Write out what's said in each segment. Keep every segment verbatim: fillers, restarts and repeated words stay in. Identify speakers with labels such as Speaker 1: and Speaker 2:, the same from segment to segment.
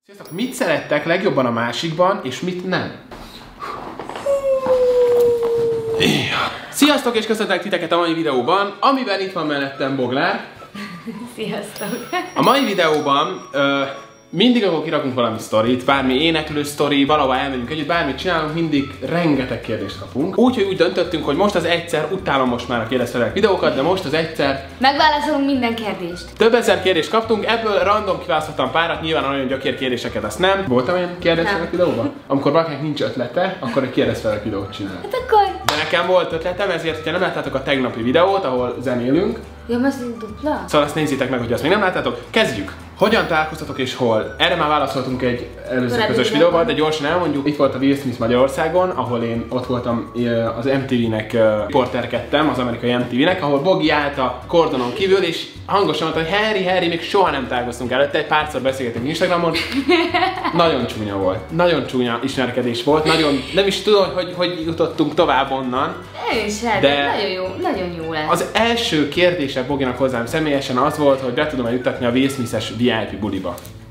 Speaker 1: Sziasztok! Mit szerettek legjobban a másikban, és mit nem? Sziasztok, és köszöntek titeket a mai videóban, amiben itt van mellettem Boglár.
Speaker 2: Sziasztok!
Speaker 1: A mai videóban ö, mindig, amikor kirakunk valami sztorit, bármi éneklő sztori, valahol elmegyünk együtt, bármit csinálunk, mindig rengeteg kérdést kapunk. Úgyhogy úgy döntöttünk, hogy most az egyszer, utálom most már a kérdezfelelek videókat, de most az egyszer
Speaker 2: megválaszolunk minden kérdést.
Speaker 1: Több ezer kérdést kaptunk, ebből random kiválasztottam párat, nyilván olyan gyökér kérdéseket azt nem. Voltam olyan kérdezfelelek videóban? Amikor valakinek nincs ötlete, akkor egy kérdezfelelek videót csinál.
Speaker 2: Hát akkor...
Speaker 1: De nekem volt ötletem, ezért, hogyha nem láttátok a tegnapi videót, ahol zenélünk.
Speaker 2: Ja, most így dupla?
Speaker 1: Szóval azt nézzétek meg, hogy azt még nem láttátok. Kezdjük! Hogyan találkoztatok és hol? Erre már válaszoltunk egy előző
Speaker 2: Korábbi
Speaker 1: közös videóban, de gyorsan elmondjuk. Itt volt a Will Smith Magyarországon, ahol én ott voltam az em té vé-nek riporterkedtem, az amerikai em té vé-nek, ahol Bogi állt a kordonon kívül, és hangosan mondta, hogy Harry, Harry, még soha nem találkoztunk előtte, egy párszor beszélgettünk Instagramon. Nagyon csúnya volt. Nagyon csúnya ismerkedés volt. Nagyon, nem is tudom, hogy hogy jutottunk tovább onnan.
Speaker 2: Én sem, de, de nagyon jó, nagyon jó lesz.
Speaker 1: Az első kérdése Boginak hozzám személyesen az volt, hogy be tudom-e juttatni a Will Smith-es vé i pé buliba.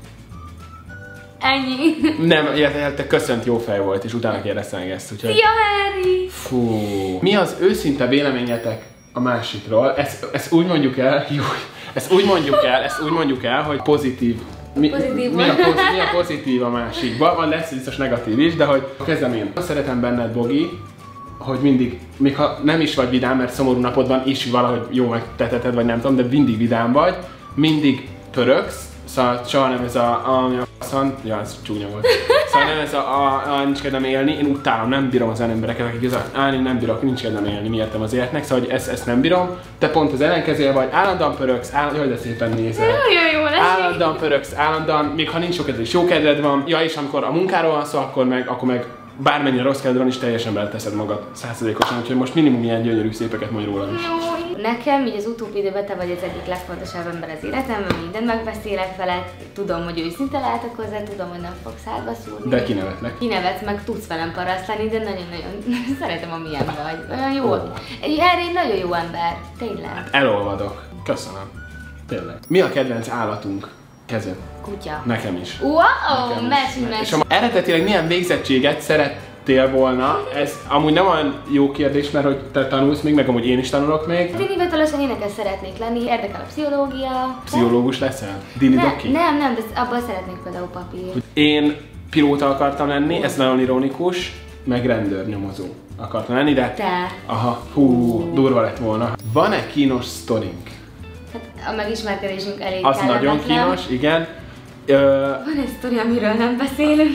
Speaker 2: Ennyi.
Speaker 1: Nem, illetve köszönt, jó fej volt, és utána kérdeztem meg ezt, úgyhogy...
Speaker 2: Szia, Harry!
Speaker 1: Fú... Mi az őszinte véleményetek a másikról? Ezt, ezt úgy mondjuk el, jó, ezt úgy mondjuk el, ezt úgy mondjuk el, hogy pozitív. Mi,
Speaker 2: pozitív
Speaker 1: mi, a, pozitív, mi a pozitív a másikban? Van, lesz biztos negatív is, de hogy kezdem én. Azt szeretem benned, Bogi, hogy mindig, még ha nem is vagy vidám, mert szomorú napodban is valahogy jó megteteted, vagy nem tudom, de mindig vidám vagy, mindig pörögsz, szóval soha nem ez a, ami a szan, ja, ez csúnya volt. Szóval nem ez a, a, a nincs kedvem élni, én utálom, nem bírom az embereket, akik az állni nem bírok, nincs kedvem élni, mi értem az életnek, szóval hogy ezt, ezt nem bírom. Te pont az ellenkezője vagy, állandóan pöröksz, állandóan, jaj, de szépen nézel.
Speaker 2: Nagyon jó lesz.
Speaker 1: Állandóan pöröksz, állandóan, még ha nincs sok kedved, jó kedved van. Ja, és amikor a munkáról van szó, akkor meg, akkor meg bármennyire rossz kedved van is, teljesen beleteszed magad százszerzékosan, úgyhogy most minimum ilyen gyönyörű szépeket mondj rólam is.
Speaker 2: Nekem így az utóbbi időben te vagy az egyik legfontosabb ember az életemben, mindent megbeszélek veled, tudom, hogy őszinte lehetek hozzá, tudom, hogy nem fogsz hátba szúrni.
Speaker 1: De kinevetlek.
Speaker 2: Kinevetsz, meg tudsz velem parasztani, de nagyon-nagyon szeretem, amilyen vagy. Olyan jó. Egy, erre egy nagyon jó ember, tényleg.
Speaker 1: Hát elolvadok. Köszönöm. Tényleg. Mi a kedvenc állatunk? Kezem.
Speaker 2: Kutya.
Speaker 1: Nekem is.
Speaker 2: Wow, mesélj, mesélj.
Speaker 1: És a, eredetileg milyen végzettséget szerettél volna? Ez amúgy nem olyan jó kérdés, mert hogy te tanulsz még, meg amúgy én is tanulok még.
Speaker 2: Én hivatalosan énekes szeretnék lenni, érdekel a pszichológia.
Speaker 1: Pszichológus leszel? Dili
Speaker 2: ne,
Speaker 1: doki?
Speaker 2: Nem, nem, de abban szeretnék például papír.
Speaker 1: Én pilóta akartam lenni, ez nagyon ironikus, meg rendőrnyomozó akartam lenni, de...
Speaker 2: Te.
Speaker 1: Aha, hú, durva lett volna. Van-e kínos sztorink?
Speaker 2: Hát a megismerkedésünk elég
Speaker 1: Az
Speaker 2: kellemetlen.
Speaker 1: nagyon kínos, igen. Ö...
Speaker 2: Van egy sztori, amiről nem beszélünk.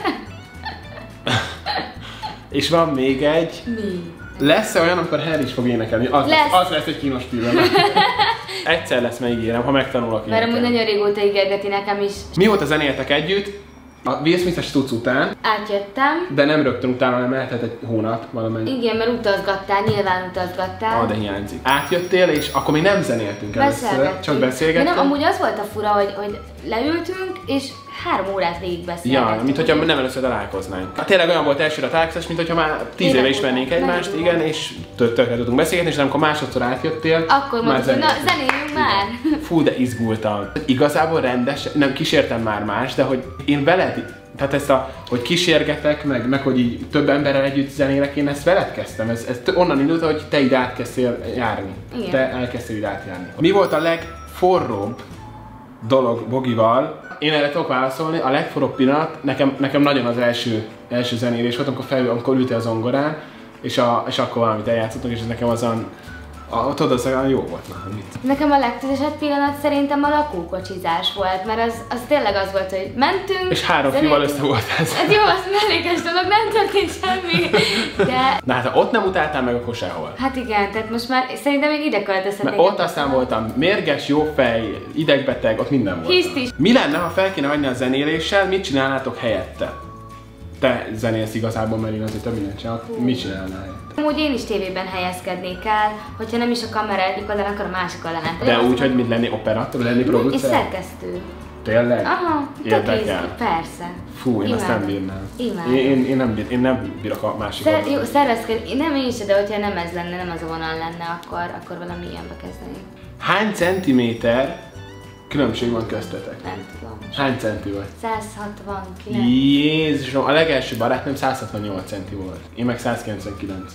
Speaker 1: És van még egy.
Speaker 2: Mi?
Speaker 1: Lesz-e olyan, amikor Harry is fog énekelni? Az lesz,
Speaker 2: lesz.
Speaker 1: az lesz egy kínos pillanat. Egyszer lesz, megígérem, ha megtanulok énekelni.
Speaker 2: Mert amúgy nagyon régóta ígérgeti nekem is.
Speaker 1: Mióta zenéltek együtt, a Will Smith-es cucc után,
Speaker 2: Átjöttem.
Speaker 1: de nem rögtön utána, hanem eltelt egy hónap valamennyi.
Speaker 2: Igen, mert utazgattál, nyilván utazgattál.
Speaker 1: Ah, de hiányzik. Átjöttél, és akkor még nem zenéltünk először, csak beszélgettünk.
Speaker 2: De nem, amúgy az volt a fura, hogy, hogy leültünk, és három órát végig beszélgettünk.
Speaker 1: Ja, mint hogyha nem először találkoznánk. Hát tényleg olyan volt elsőre a találkozás, mint hogyha már tíz éve ismernénk egymást, igen, és többet tudtunk beszélgetni, és amikor másodszor átjöttél,
Speaker 2: akkor mondtuk, hogy na, zenéljünk már!
Speaker 1: Fú, de izgultam. Igazából rendes, nem kísértem már más, de hogy én veled, tehát ezt a, hogy kísérgetek, meg, meg hogy így több emberrel együtt zenélek, én ezt veled kezdtem. Ez, ez onnan indult, hogy te ide átkezdtél járni.
Speaker 2: Igen.
Speaker 1: Te elkezdtél ide átjárni. Mi volt a legforróbb dolog Bogival? Én erre tudok válaszolni, a legforróbb pillanat, nekem, nekem nagyon az első, első zenélés volt, amikor, fel, amikor ültél a zongorán, és, a, és akkor valamit eljátszottunk, és ez nekem azon, a, tudod, az olyan jó volt már, mit?
Speaker 2: Nekem a legtüzesebb pillanat szerintem a lakókocsizás volt, mert az, az tényleg az volt, hogy mentünk.
Speaker 1: És három fiúval össze volt ez.
Speaker 2: Hát jó, az mellékes dolog, nem történt semmi. De...
Speaker 1: Na hát ha ott nem utáltál meg, akkor sehol.
Speaker 2: Hát igen, tehát most már szerintem még ide költözhetnék.
Speaker 1: Mert ott aztán voltam mérges, jó fej, idegbeteg, ott minden volt.
Speaker 2: Hiszt is.
Speaker 1: Mi lenne, ha fel kéne hagyni a zenéléssel, mit csinálnátok helyette? Te zenélsz igazából, mert én azért több mindent csinálok. Mit csinálnál helyette?
Speaker 2: Amúgy én is tévében helyezkednék el, hogyha nem is a kamera egyik oldalán, akkor a másik oldalán.
Speaker 1: De úgy, hogy mit lenni operatőr, lenni
Speaker 2: És
Speaker 1: producer?
Speaker 2: szerkesztő.
Speaker 1: Tényleg?
Speaker 2: Aha,
Speaker 1: érdekel.
Speaker 2: Persze.
Speaker 1: Fú, én
Speaker 2: Imádom.
Speaker 1: azt nem bírnám.
Speaker 2: Imádom.
Speaker 1: Én, én, én, nem, bír, én nem bírok a másik
Speaker 2: Szer
Speaker 1: oldalon.
Speaker 2: jó, szervezkedni, nem én sem, de hogyha nem ez lenne, nem az a vonal lenne, akkor, akkor valami ilyenbe kezdeni.
Speaker 1: Hány centiméter különbség van köztetek?
Speaker 2: Nem tudom.
Speaker 1: Hány centi volt?
Speaker 2: száz hatvankilenc.
Speaker 1: Jézusom, a legelső barátnőm száz hatvannyolc centi volt. Én meg száz kilencvenkilenc.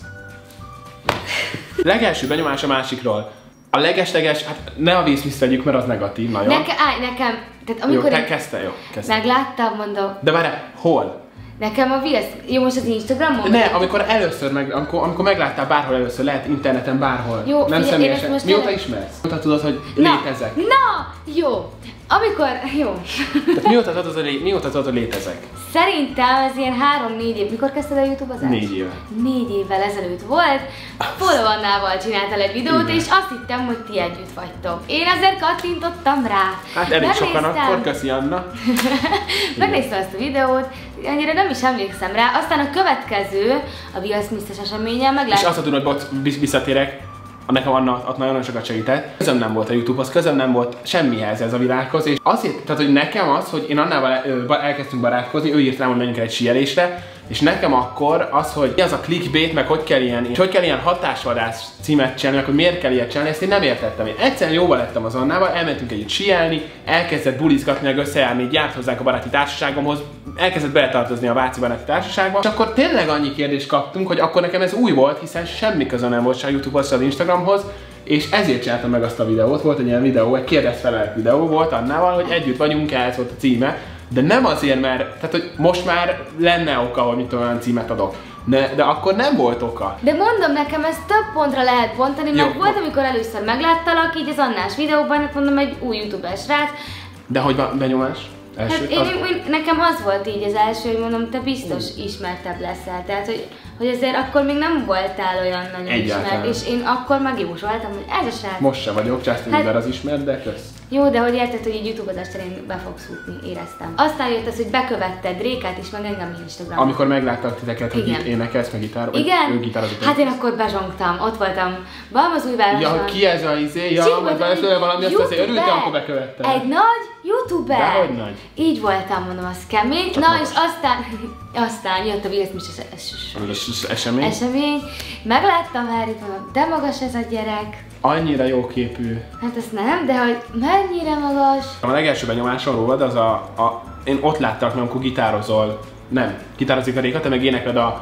Speaker 1: Legelső benyomás a másikról. A legesleges, hát ne a vészmiszt vegyük, mert az negatív nagyon.
Speaker 2: Neke, állj, nekem, tehát amikor
Speaker 1: jó, te
Speaker 2: én
Speaker 1: kezdte, jó, kezdte.
Speaker 2: megláttam, mondom,
Speaker 1: De várj, hol?
Speaker 2: nekem a Will, jó, most az Instagramon?
Speaker 1: Ne, amikor először, meg, amikor, amikor megláttál bárhol először, lehet interneten bárhol.
Speaker 2: Jó,
Speaker 1: nem
Speaker 2: figyelj,
Speaker 1: személyesen.
Speaker 2: én most
Speaker 1: Mióta
Speaker 2: el...
Speaker 1: ismersz? Mióta tudod, hogy
Speaker 2: Na,
Speaker 1: létezek?
Speaker 2: Na, jó. Amikor, jó.
Speaker 1: Tehát mióta tudod, hogy, lé... mióta tudod, hogy létezek?
Speaker 2: Szerintem ez ilyen három-négy év. Mikor kezdted a YouTube-ozást?
Speaker 1: Négy éve.
Speaker 2: Négy évvel ezelőtt volt. Polo Annával csináltál egy videót,
Speaker 1: Igen.
Speaker 2: és azt hittem, hogy ti együtt vagytok. Én azért kattintottam rá.
Speaker 1: Hát elég sokan
Speaker 2: Megnéztem.
Speaker 1: akkor, köszi Anna.
Speaker 2: Megnéztem azt a videót, annyira nem is emlékszem rá. Aztán a következő, a Will Smith-es eseményen
Speaker 1: És
Speaker 2: megláttam.
Speaker 1: azt tudod, hogy bocs, visz- visszatérek, nekem Anna ott nagyon sokat segített. Közöm nem volt a YouTube-hoz, közöm nem volt semmihez ez a világhoz, és azért, tehát hogy nekem az, hogy én Annával el, elkezdtünk barátkozni, ő írt rám, hogy menjünk el egy síelésre, és nekem akkor az, hogy mi az a clickbait, meg hogy kell ilyen, és hogy kell ilyen hatásvadász címet csinálni, meg hogy miért kell ilyet csinálni, ezt én nem értettem. Én egyszerűen jóba lettem az Annával, elmentünk együtt síelni, elkezdett bulizgatni, meg összejárni, járt hozzánk a baráti társaságomhoz, elkezdett beletartozni a Váci baráti társaságba, és akkor tényleg annyi kérdést kaptunk, hogy akkor nekem ez új volt, hiszen semmi köze nem volt se a YouTube-hoz, se az Instagramhoz, és ezért csináltam meg azt a videót. Volt egy ilyen videó, egy kérdezfelelek videó volt Annával, hogy együtt vagyunk, ez volt a címe. De nem azért, mert, tehát hogy most már lenne oka, hogy mit olyan címet adok. De, de akkor nem volt oka.
Speaker 2: De mondom, nekem ezt több pontra lehet bontani, mert
Speaker 1: Jó.
Speaker 2: volt, amikor először megláttalak, így az Annás videóban, hát mondom, egy új youtuber srác.
Speaker 1: De hogy van benyomás? Első?
Speaker 2: Hát én,
Speaker 1: Az...
Speaker 2: én, nekem az volt így az első, hogy mondom, te biztos ismertebb leszel. Tehát, hogy, hogy azért akkor még nem voltál olyan nagyon
Speaker 1: Egyáltalán.
Speaker 2: ismert, és én akkor megjósoltam, hogy ez a srác.
Speaker 1: Most se vagyok, Justin
Speaker 2: Hát-
Speaker 1: Bieber az ismert, de kösz.
Speaker 2: Jó, de hogy érted, hogy egy YouTube-ozás terén be fogsz futni, éreztem. Aztán jött az, hogy bekövetted Rékát is, meg engem Instagramon.
Speaker 1: Amikor megláttak titeket, hogy
Speaker 2: Igen.
Speaker 1: itt énekelsz, meg gitár, vagy
Speaker 2: Igen?
Speaker 1: ő gitározott.
Speaker 2: Hát én akkor bezsongtam, ott voltam Balmazújvároson.
Speaker 1: Ja, hogy ki ez a izé, ja,
Speaker 2: És így
Speaker 1: majd
Speaker 2: voltam,
Speaker 1: vele tőle valami, azt
Speaker 2: youtuber.
Speaker 1: azért örültem, amikor bekövettem.
Speaker 2: Egy nagy youtuber.
Speaker 1: Dehogy nagy.
Speaker 2: Így voltam, mondom, az kemény.
Speaker 1: Csak
Speaker 2: Na
Speaker 1: magas.
Speaker 2: és aztán, aztán jött a Will Smith
Speaker 1: Esemény.
Speaker 2: esemény. Megláttam Harryt, mondom, de magas ez a gyerek.
Speaker 1: Annyira jó képű.
Speaker 2: Hát azt nem, de hogy mennyire magas.
Speaker 1: A legelső benyomásom rólad az a, a én ott láttalak, amikor gitározol, nem, gitározik a Réka, te meg énekled a,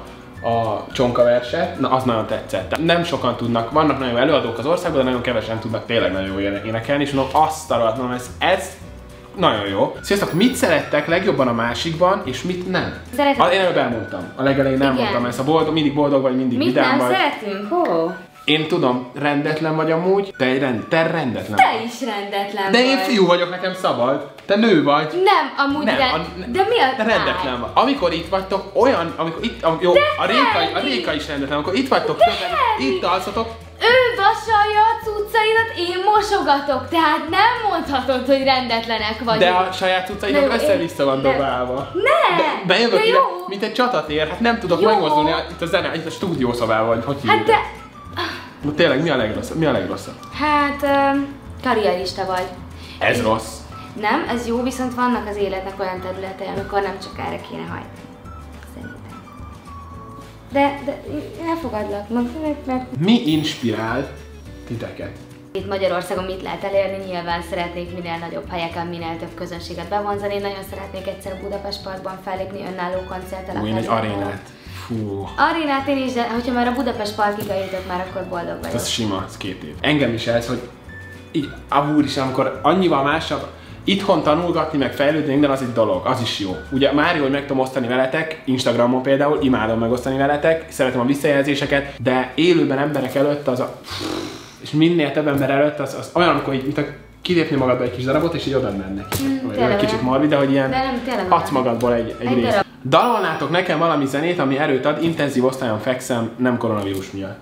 Speaker 1: a csonka verset, na az nagyon tetszett. Nem sokan tudnak, vannak nagyon jó előadók az országban, de nagyon kevesen tudnak tényleg nagyon jó énekelni, és mondom, azt a rohadt, mondom, ez, ez nagyon jó. Sziasztok, mit szerettek legjobban a másikban, és mit nem?
Speaker 2: Szeretem.
Speaker 1: Ah, én előbb elmondtam. A legelején nem
Speaker 2: Igen.
Speaker 1: mondtam ezt, a boldog, mindig boldog vagy, mindig
Speaker 2: Mit
Speaker 1: vidám
Speaker 2: nem
Speaker 1: vagy.
Speaker 2: szeretünk? Hó?
Speaker 1: Én tudom, rendetlen vagy amúgy, te, egy rend, te rendetlen
Speaker 2: Te
Speaker 1: vagy.
Speaker 2: is rendetlen
Speaker 1: De
Speaker 2: vagy.
Speaker 1: én fiú vagyok, nekem szabad. Te nő vagy.
Speaker 2: Nem, amúgy
Speaker 1: Nem,
Speaker 2: de,
Speaker 1: a,
Speaker 2: de mi a...
Speaker 1: te rendetlen vagy. Amikor itt vagytok, olyan, amikor itt, am, jó, a Réka, a Réka is rendetlen, amikor itt vagytok, többen, itt alszatok,
Speaker 2: Ő vasalja a cuccaidat, én mosogatok, tehát nem mondhatod, hogy rendetlenek vagyunk.
Speaker 1: de a saját cuccaidok
Speaker 2: Na jó,
Speaker 1: össze-vissza van
Speaker 2: de-
Speaker 1: dobálva.
Speaker 2: Ne!
Speaker 1: De, bejövök
Speaker 2: De
Speaker 1: ide,
Speaker 2: jó!
Speaker 1: mint egy csatatér, hát nem tudok
Speaker 2: Jó.
Speaker 1: megmozdulni a- itt a zene, itt a stúdiószobában, vagy hogy hívjuk.
Speaker 2: Hát de...
Speaker 1: Na tényleg, mi a legrosszabb? Mi a legrosszabb?
Speaker 2: Hát... Um, karrierista vagy.
Speaker 1: Ez rossz.
Speaker 2: Nem, ez jó, viszont vannak az életnek olyan területei, amikor nem csak erre kéne hajtani. Szerintem. De, de elfogadlak, mert, mert
Speaker 1: Mi inspirál titeket?
Speaker 2: itt Magyarországon mit lehet elérni, nyilván szeretnék minél nagyobb helyeken, minél több közönséget bevonzani. Én nagyon szeretnék egyszer a Budapest Parkban fellépni önálló koncerttel.
Speaker 1: Új,
Speaker 2: akár
Speaker 1: egy
Speaker 2: zenével.
Speaker 1: arénát. Fú.
Speaker 2: Arénát én is, de hogyha már a Budapest Parkig eljutok, már akkor boldog vagyok.
Speaker 1: Ez sima, ez két év. Engem is ez, hogy így, amúgy is, amikor annyival másabb, itthon tanulgatni, meg fejlődni, minden az egy dolog, az is jó. Ugye már jó, hogy meg tudom osztani veletek, Instagramon például, imádom megosztani veletek, szeretem a visszajelzéseket, de élőben emberek előtt az a... és minél több ember előtt az, az olyan, amikor így, mint a kilépni magadba egy kis darabot, és így oda mennek.
Speaker 2: Mm,
Speaker 1: Vagy
Speaker 2: tényleg
Speaker 1: egy kicsit
Speaker 2: olyan.
Speaker 1: morbid, de hogy ilyen
Speaker 2: De nem, tényleg
Speaker 1: adsz
Speaker 2: olyan.
Speaker 1: magadból egy, egy,
Speaker 2: Egy
Speaker 1: részt.
Speaker 2: darab.
Speaker 1: Dalolnátok nekem valami zenét, ami erőt ad, intenzív osztályon fekszem, nem koronavírus miatt.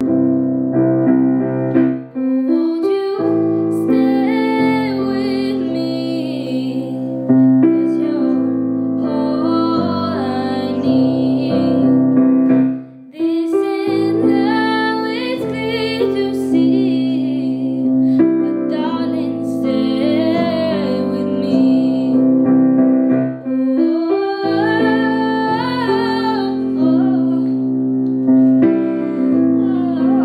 Speaker 2: Won't you stay with me? 'Cause you're all I need. This is now it's clear to see, but darling, stay with me. Oh, oh, oh.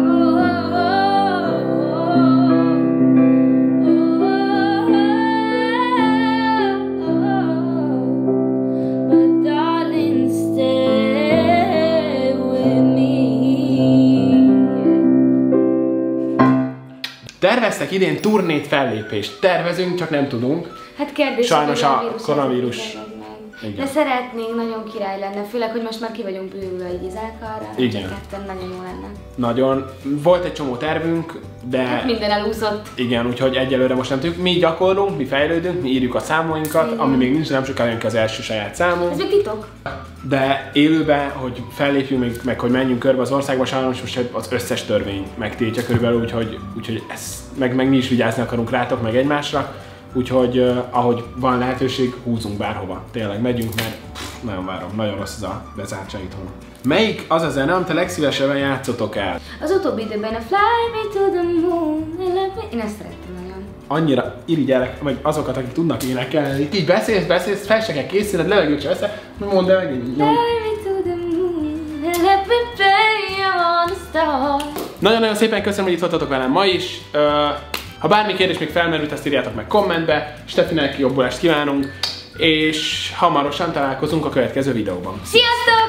Speaker 1: terveztek idén turnét, fellépést. Tervezünk, csak nem tudunk.
Speaker 2: Hát kérdés,
Speaker 1: sajnos
Speaker 2: hogy
Speaker 1: a koronavírus.
Speaker 2: De szeretnénk, nagyon király lenne, főleg, hogy most már ki vagyunk bővülve egy Izákarra.
Speaker 1: Igen.
Speaker 2: Ketten nagyon jó lenne.
Speaker 1: Nagyon. Volt egy csomó tervünk, de...
Speaker 2: Hát minden elúszott.
Speaker 1: Igen, úgyhogy egyelőre most nem tudjuk. Mi gyakorlunk, mi fejlődünk, mi írjuk a számoinkat, igen. Ami még nincs, nem sokára jön ki az első saját számunk.
Speaker 2: Ez még titok.
Speaker 1: De élőben, hogy fellépjünk, meg, meg hogy menjünk körbe az országba, sajnos most az összes törvény megtiltja körülbelül, úgyhogy, úgyhogy ezt, meg, meg mi is vigyázni akarunk rátok, meg egymásra. Úgyhogy uh, ahogy van lehetőség, húzunk bárhova. Tényleg megyünk, mert pff, nagyon várom, nagyon rossz az a bezártság itthon. Melyik az a zene, amit a legszívesebben játszotok el?
Speaker 2: Az utóbbi időben a Fly Me to the Moon, én ezt szerettem nagyon.
Speaker 1: Annyira irigyelek, vagy azokat, akik tudnak énekelni. Így beszélsz, beszélsz, fel se kell készülned, levegőt se össze, mondd el megint.
Speaker 2: Fly me to the moon, and let me play on the star.
Speaker 1: Nagyon-nagyon szépen köszönöm, hogy itt voltatok velem ma is. Uh, Ha bármi kérdés még felmerült, ezt írjátok meg kommentbe. Stefinek jobbulást kívánunk, és hamarosan találkozunk a következő videóban.
Speaker 2: Sziasztok!